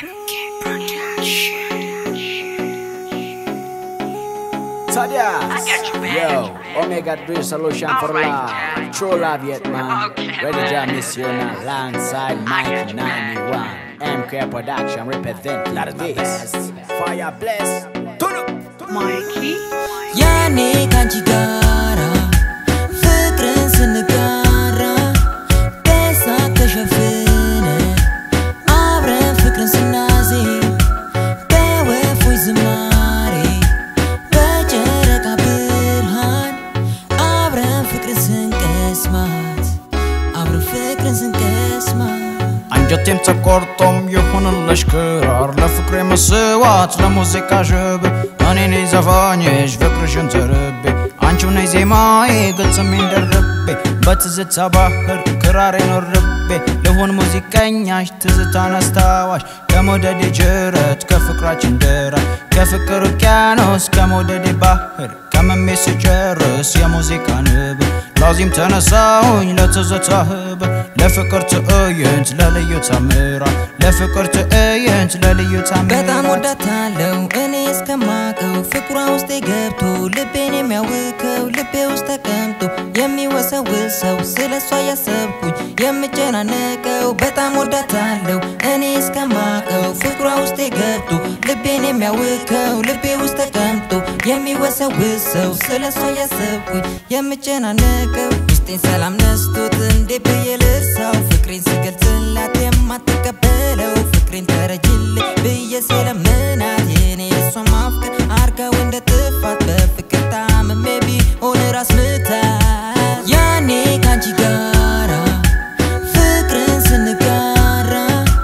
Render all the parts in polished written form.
Sadia, yo, Omega 3 solution for love. True love yet, man. Ready to miss you now. Alongside Mikey 91. MK Production representing that is my best. Fire bless. Mikey. Yani kanchigara, fikrin sinigara, pesa kashafine, abren fikrin sinazi, bewe fui zimari, bejere kabirhan, abren fikrin sinkesmat, abren fikrin sinkesmat. አንጀቴም ተቆርጦም የሆነልሽ ክራር ለፍቅሬ መስዋዕት ለሙዚቃ ዥብ እኔ ነኝ ዘፋኝሽ ፍቅርሽን ተርቤ አንቺው ነኝ ዜማዬ ግጥሜን ደርቤ በትዝታ ባህር ክራሬን ወርቤ ልሁን ሙዚቀኛሽ ትዝታን አስታዋሽ ከመውደዴ ጅረት ከፍቅራችን ደራሽ ከፍቅር ውቅያኖስ ከመውደዴ ባህር ከመሜ ስጨርስ የሙዚቃ ንብ ላዚም ተነሳሁኝ ለትዝታ ህብር ለፍቅር ትዕይንት ለልዩ ታምራ ለፍቅር ትዕይንት ለልዩ ታምራ በጣም ወዳታለው እኔ እስከማቀው ፍቅሯ ውስጥ ገብቶ ልቤን የሚያውከው ልቤ ውስጥ ተቀምጦ የሚወሰውሰው ስለሷ ያሰብኩኝ የምጨናነቀው በጣም ወዳታለው እኔ እስከማቀው ፍቅሯ ውስጥ ገብቶ ልቤን የሚያውከው ልቤ ውስጥ ተቀምጦ የሚወሰውሰው ስለሷ ያሰብኩኝ የምጨናነቀው ውስጤን ሰላም ነስቶት እንዴ ብየልሳው ፍቅሬን ስገልጽላት የማትቀበለው ፍቅሬን ተረጅልኝ ብዬ ስለምናት የኔ እሷ ማፍቀር አርጋው እንደ ጥፋት በፍቅር ታምሜ ቢሆን ራስ ምታት ያኔ ካንቺ ጋራ ፍቅርን ስንጋራ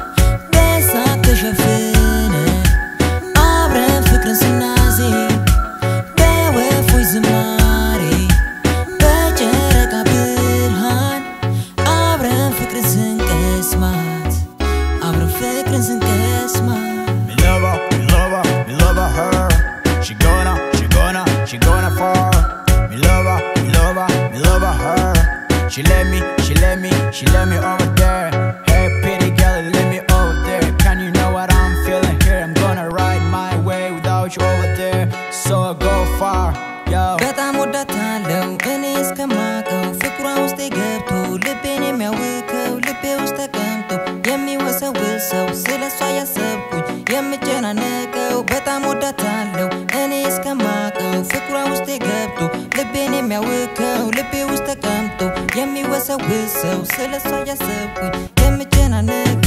በሳቅ ተሸፍነ አብረን ፍቅርን ስናዜም በወፎች ዝማሬ በጨረቃ ብርሃን አብረን ፍቅርን ስንቀስማት አብረን ፍቅርን ስንቀስማት Me love her. She gonna far. Me love her. She let me over there. Hey, pretty girl, let me over there. Can you know what I'm feeling here? I'm gonna ride my way without you over there. So I go far, yo. በጣም ወዳታለው እኔ እስከማቀው ፍቅሯ ውስጥ ገብቶ ልቤን የሚያውከው ልቤ ውስጥ ተቀምጦ የሚወሰውሰው ስለሷ ያሰብኩኝ የምጨናነቀው በጣም ወዳታለው እኔ እስከማቀው ፍቅሯ ውስጥ ገብቶ ልቤን የሚያውከው ልቤ ውስጥ ተቀምጦ የሚወሰውሰው ስለሷ ያሰብኩኝ የምጨናነቀው